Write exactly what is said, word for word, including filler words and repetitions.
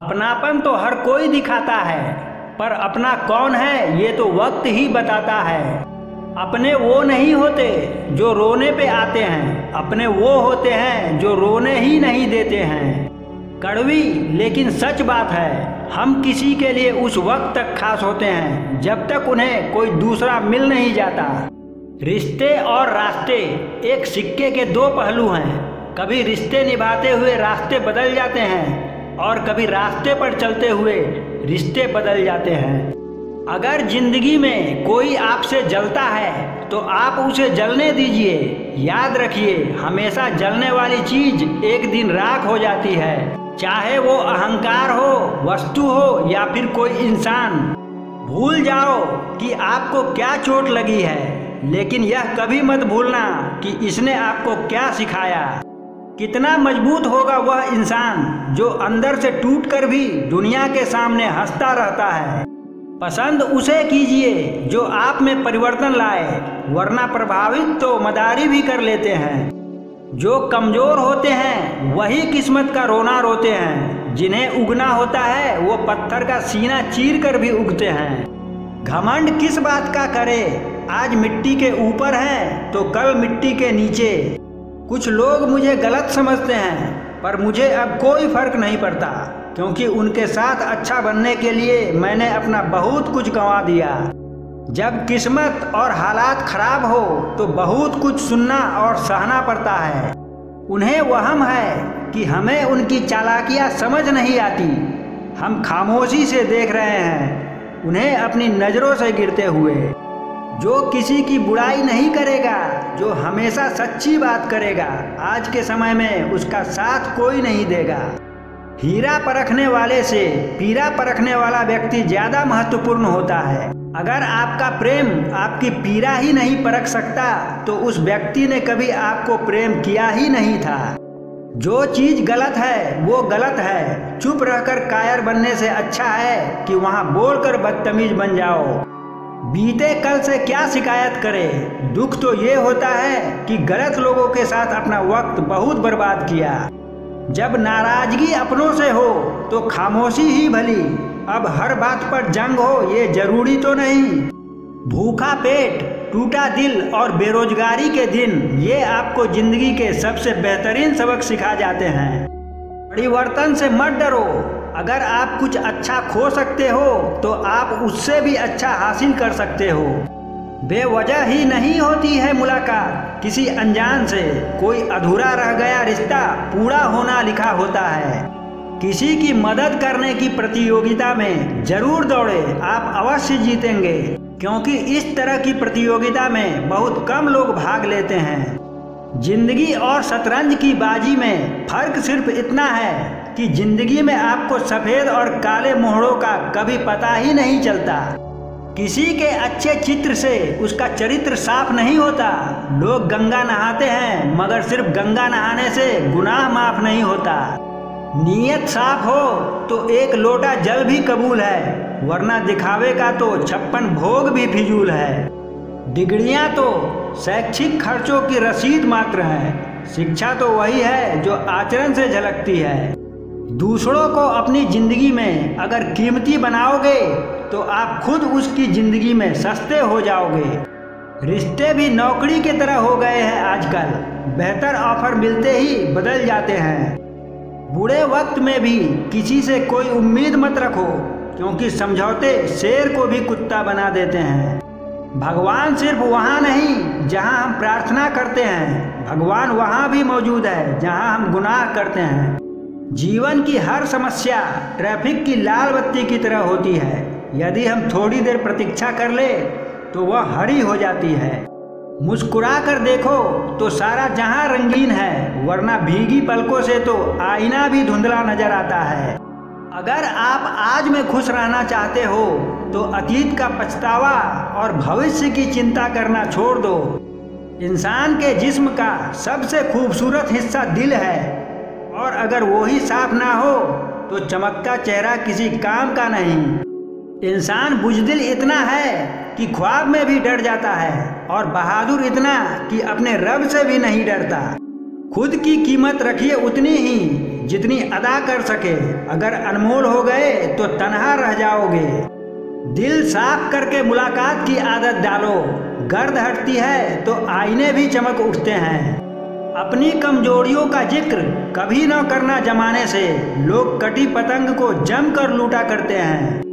अपनापन तो हर कोई दिखाता है, पर अपना कौन है ये तो वक्त ही बताता है। अपने वो नहीं होते जो रोने पे आते हैं, अपने वो होते हैं जो रोने ही नहीं देते हैं। कड़वी लेकिन सच बात है, हम किसी के लिए उस वक्त तक खास होते हैं जब तक उन्हें कोई दूसरा मिल नहीं जाता। रिश्ते और रास्ते एक सिक्के के दो पहलू हैं। कभी रिश्ते निभाते हुए रास्ते बदल जाते हैं और कभी रास्ते पर चलते हुए रिश्ते बदल जाते हैं। अगर जिंदगी में कोई आपसे जलता है तो आप उसे जलने दीजिए। याद रखिए, हमेशा जलने वाली चीज एक दिन राख हो जाती है, चाहे वो अहंकार हो, वस्तु हो या फिर कोई इंसान। भूल जाओ कि आपको क्या चोट लगी है, लेकिन यह कभी मत भूलना कि इसने आपको क्या सिखाया। कितना मजबूत होगा वह इंसान जो अंदर से टूटकर भी दुनिया के सामने हंसता रहता है। पसंद उसे कीजिए जो आप में परिवर्तन लाए, वरना प्रभावित तो मदारी भी कर लेते हैं। जो कमजोर होते हैं वही किस्मत का रोना रोते हैं। जिन्हें उगना होता है वो पत्थर का सीना चीर कर भी उगते हैं। घमंड किस बात का करे, आज मिट्टी के ऊपर है तो कल मिट्टी के नीचे। कुछ लोग मुझे गलत समझते हैं, पर मुझे अब कोई फर्क नहीं पड़ता, क्योंकि उनके साथ अच्छा बनने के लिए मैंने अपना बहुत कुछ गंवा दिया। जब किस्मत और हालात खराब हो तो बहुत कुछ सुनना और सहना पड़ता है। उन्हें वहम है कि हमें उनकी चालाकियां समझ नहीं आती। हम खामोशी से देख रहे हैं उन्हें अपनी नज़रों से गिरते हुए। जो किसी की बुराई नहीं करेगा, जो हमेशा सच्ची बात करेगा, आज के समय में उसका साथ कोई नहीं देगा। हीरा परखने वाले से पीरा परखने वाला व्यक्ति ज्यादा महत्वपूर्ण होता है। अगर आपका प्रेम आपकी पीरा ही नहीं परख सकता तो उस व्यक्ति ने कभी आपको प्रेम किया ही नहीं था। जो चीज गलत है वो गलत है। चुप रहकर कायर बनने से अच्छा है कि वहां बोलकर बदतमीज बन जाओ। बीते कल से क्या शिकायत करें। दुख तो ये होता है कि गलत लोगों के साथ अपना वक्त बहुत बर्बाद किया। जब नाराजगी अपनों से हो तो खामोशी ही भली। अब हर बात पर जंग हो ये जरूरी तो नहीं। भूखा पेट, टूटा दिल और बेरोजगारी के दिन ये आपको जिंदगी के सबसे बेहतरीन सबक सिखा जाते हैं। परिवर्तन से मत डरो। अगर आप कुछ अच्छा खो सकते हो तो आप उससे भी अच्छा हासिल कर सकते हो। बेवजह ही नहीं होती है मुलाकात किसी अनजान से। कोई अधूरा रह गया रिश्ता पूरा होना लिखा होता है। किसी की मदद करने की प्रतियोगिता में जरूर दौड़े, आप अवश्य जीतेंगे, क्योंकि इस तरह की प्रतियोगिता में बहुत कम लोग भाग लेते हैं। जिंदगी और शतरंज की बाजी में फर्क सिर्फ इतना है कि जिंदगी में आपको सफेद और काले मोहरों का कभी पता ही नहीं चलता। किसी के अच्छे चित्र से उसका चरित्र साफ नहीं होता। लोग गंगा नहाते हैं, मगर सिर्फ गंगा नहाने से गुनाह माफ नहीं होता। नीयत साफ हो तो एक लोटा जल भी कबूल है, वरना दिखावे का तो छप्पन भोग भी फिजूल है। डिग्रियां तो शैक्षिक खर्चों की रसीद मात्र है। शिक्षा तो वही है जो आचरण से झलकती है। दूसरों को अपनी जिंदगी में अगर कीमती बनाओगे तो आप खुद उसकी जिंदगी में सस्ते हो जाओगे। रिश्ते भी नौकरी की तरह हो गए हैं आजकल। बेहतर ऑफर मिलते ही बदल जाते हैं। बुरे वक्त में भी किसी से कोई उम्मीद मत रखो, क्योंकि समझौते शेर को भी कुत्ता बना देते हैं। भगवान सिर्फ वहाँ नहीं जहाँ हम प्रार्थना करते हैं, भगवान वहाँ भी मौजूद है जहाँ हम गुनाह करते हैं। जीवन की हर समस्या ट्रैफिक की लाल बत्ती की तरह होती है। यदि हम थोड़ी देर प्रतीक्षा कर ले तो वह हरी हो जाती है। मुस्कुरा कर देखो तो सारा जहां रंगीन है, वरना भीगी पलकों से तो आईना भी धुंधला नजर आता है। अगर आप आज में खुश रहना चाहते हो तो अतीत का पछतावा और भविष्य की चिंता करना छोड़ दो। इंसान के जिस्म का सबसे खूबसूरत हिस्सा दिल है, और अगर वो ही साफ ना हो तो चमकता चेहरा किसी काम का नहीं। इंसान बुज़दिल इतना है कि ख्वाब में भी डर जाता है, और बहादुर इतना कि अपने रब से भी नहीं डरता। खुद की कीमत रखिए उतनी ही जितनी अदा कर सके। अगर अनमोल हो गए तो तन्हा रह जाओगे। दिल साफ करके मुलाकात की आदत डालो। गर्द हटती है तो आईने भी चमक उठते हैं। अपनी कमजोरियों का जिक्र कभी न करना जमाने से। लोग कटी पतंग को जम कर लूटा करते हैं।